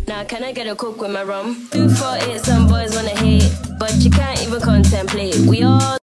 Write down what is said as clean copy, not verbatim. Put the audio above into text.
Now can I get a coke with my rum? 248, some boys wanna hate, but you can't even contemplate. We all